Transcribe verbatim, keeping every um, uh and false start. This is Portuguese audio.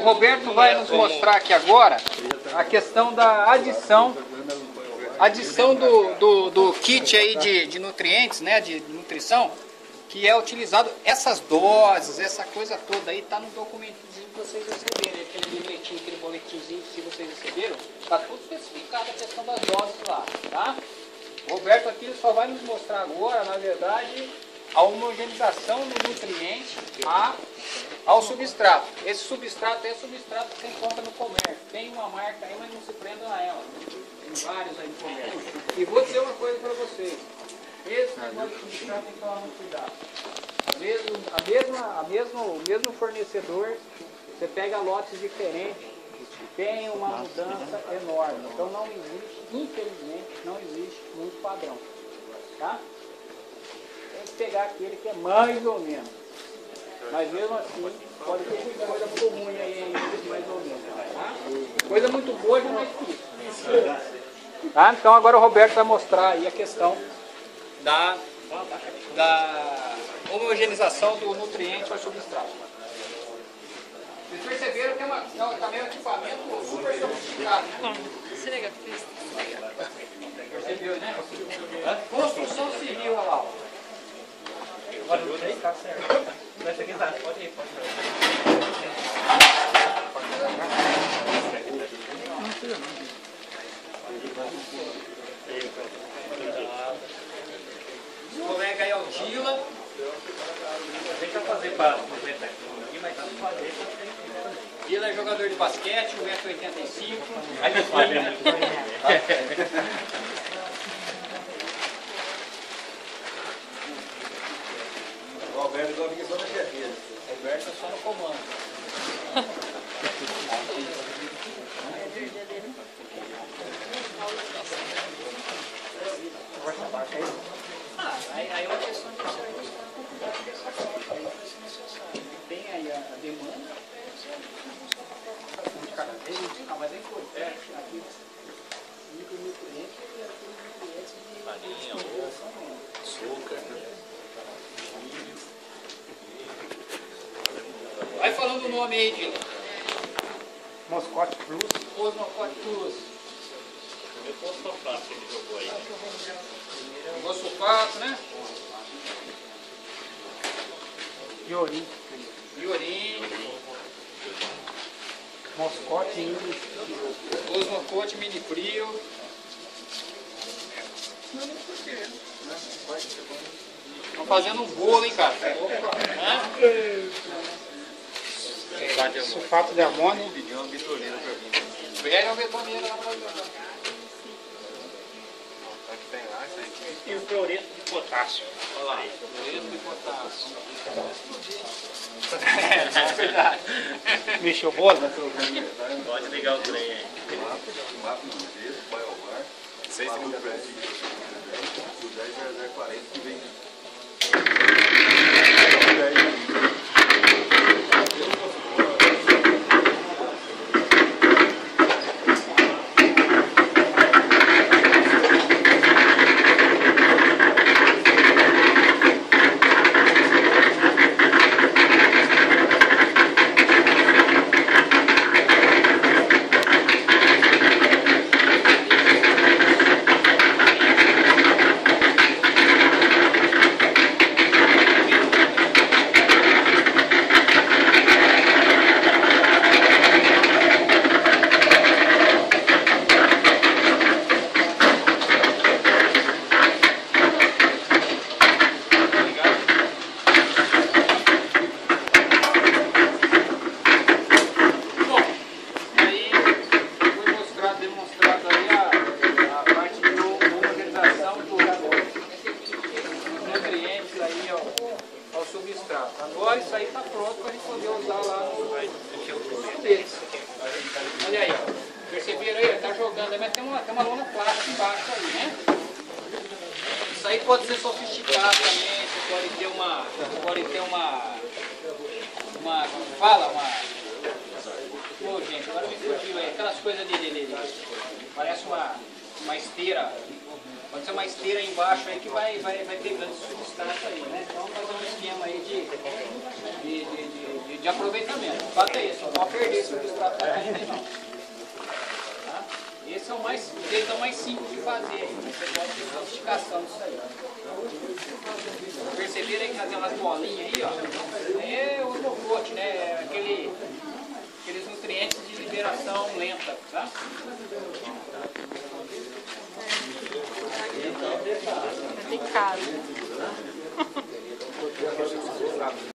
Roberto vai nos mostrar aqui agora a questão da adição, adição do, do, do kit aí de, de nutrientes, né, de nutrição, que é utilizado, essas doses, essa coisa toda aí, está no documentozinho que vocês receberam, aquele bilhetinho, aquele boletimzinho que vocês receberam, está tudo especificado a questão das doses lá, tá? O Roberto aqui ele só vai nos mostrar agora, na verdade, a homogeneização do nutriente a, ao substrato. Esse substrato é substrato que você encontra no comércio. Tem uma marca aí, mas não se prendam a ela. Tem vários aí no comércio. E vou dizer uma coisa para vocês. Esse negócio de substrato tem que tomar muito cuidado. Mesmo, a mesma, a mesma, o mesmo fornecedor, você pega lotes diferentes, tem uma mudança enorme. Então não existe, infelizmente, não existe muito padrão. Tá? Tem que pegar aquele que é mais ou menos. Mas mesmo assim, pode ter muita coisa muito ruim aí, mais ou menos. Tá? Coisa muito boa já não é difícil. Tá? Então agora o Roberto vai mostrar aí a questão da, da homogeneização do nutriente ao substrato. Vocês perceberam que é, uma, é também um equipamento super sofisticado. Percebeu, né? Construção civil, olha lá. Agora não sei, tá certo. Vai ser quinta, pode ir, pode ir. O colega aí é o Dila. Deixa eu fazer para completar aqui, mas dá para fazer. Dila é jogador de basquete, um metro e oitenta e cinco. Aí não faz, né? O Alberto agora fica só na chefia. O Alberto é só no comando. Ah, aí, aí é uma questão de serviço para cuidar dessa coisa. Tem aí a, a demanda. De cada vez, ah, mas é importante aqui. Micronutrientes e nutrientes de farinha, açúcar. Vai falando o nome aí, Dila. Moscote Plus. Moscote Plus. Eu posso comprar que ele jogou aí. Fosfato, né? Iorim. Iorim. Moscote Mini. Osmocote Mini Frio. Estão fazendo um bolo, hein, cara? É, sulfato de amônio. Pediu uma bitoneira pra mim. Pega uma betoneira lá pra jogar. Tem lá, isso aí. E o cloreto de potássio. Olha lá, cloreto de potássio. É verdade. Mexeu o bolo? Pode ligar o trem aí. seis mil preços. O dez zero quarenta que vem. Agora isso aí está pronto para a gente poder usar lá no deles. Olha aí, ó. Perceberam aí? Está jogando, mas tem uma, tem uma lona plástica embaixo aí, né? Isso aí pode ser sofisticado também, você pode ter uma. Pode ter uma. Uma. Como fala? Uma. Pô, gente, agora me fugiu aí. Aquelas coisas de, de, de, de. Parece uma, uma esteira. Pode ser uma esteira aí embaixo aí que vai, vai, vai pegando esse substrato aí, né? Então vamos fazer um esquema aí de, de, de, de, de de aproveitamento. O fato é esse, não pode perder esse substrato para não. Tá? Esse é o mais, o jeito mais simples de fazer. Você pode ter sofisticação disso aí. Perceberam aí que tem umas bolinhas aí, ó? É o mocote, né? Aquele, aqueles nutrientes de liberação lenta, tá? Complicado.